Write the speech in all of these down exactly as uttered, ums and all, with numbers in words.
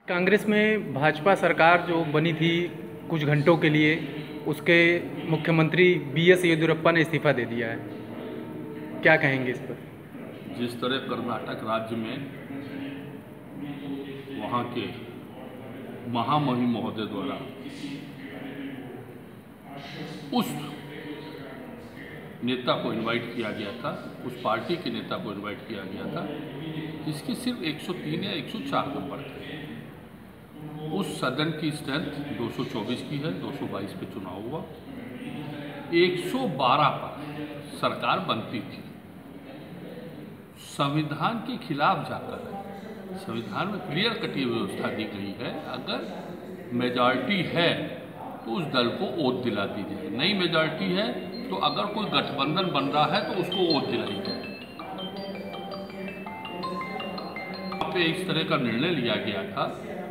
कांग्रेस में भाजपा सरकार जो बनी थी कुछ घंटों के लिए, उसके मुख्यमंत्री बी एस येदियुरप्पा ने इस्तीफा दे दिया है, क्या कहेंगे इस पर? जिस तरह कर्नाटक राज्य में वहाँ के महामहिम महोदय द्वारा उस नेता को इनवाइट किया गया था, उस पार्टी के नेता को इनवाइट किया गया था जिसके सिर्फ एक सौ तीन या एक सौ चार नंबर थे। उस सदन की स्ट्रेंथ दो सौ चौबीस की है, दो सौ बाईस पे चुनाव हुआ, एक सौ बारह पर सरकार बनती थी। संविधान के खिलाफ जाकर संविधान में क्लियर कटी व्यवस्था दी गई है, अगर मेजॉरिटी है तो उस दल को ओथ दिला दी जाए, नई मेजॉरिटी है तो अगर कोई गठबंधन बन रहा है तो उसको ओथ दिलाई जाए। पे इस तरह का निर्णय लिया गया था,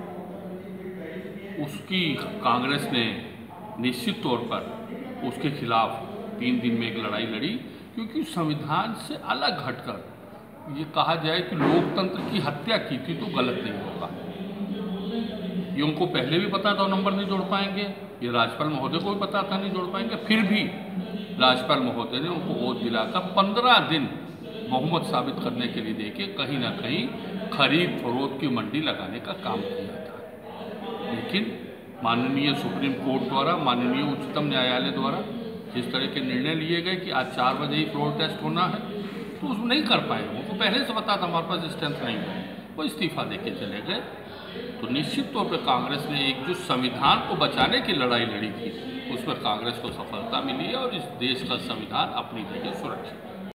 उसकी कांग्रेस ने निश्चित तौर पर उसके खिलाफ तीन दिन में एक लड़ाई लड़ी, क्योंकि संविधान से अलग हटकर ये कहा जाए कि लोकतंत्र की हत्या की थी तो गलत नहीं होगा। ये उनको पहले भी पता था नंबर नहीं जोड़ पाएंगे, ये राज्यपाल महोदय को भी पता था नहीं जोड़ पाएंगे, फिर भी राज्यपाल महोदय ने उनको ओथ दिलाकर पंद्रह दिन बहुमत साबित करने के लिए देके कहीं ना कहीं खरीद फरोख्त की मंडी लगाने का काम किया था। लेकिन माननीय सुप्रीम कोर्ट द्वारा, माननीय उच्चतम न्यायालय द्वारा जिस तरह के निर्णय लिए गए कि आज चार बजे ही फ्लोर टेस्ट होना है, तो उसमें नहीं कर पाए। उनको पहले से पता था हमारे पास स्ट्रेंथ नहीं है, वो इस्तीफा देके चले गए। तो निश्चित तौर पर कांग्रेस ने एक जो संविधान को बचाने की लड़ाई लड़ी थी, उसमें कांग्रेस को सफलता मिली है और इस देश का संविधान अपनी जगह सुरक्षित है।